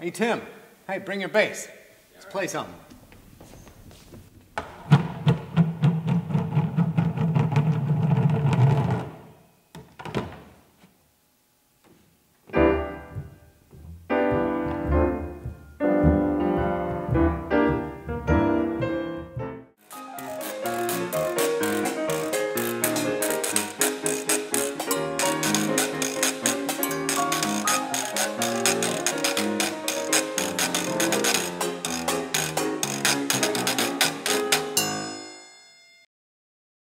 Hey, Tim. Hey, bring your bass. Let's play something.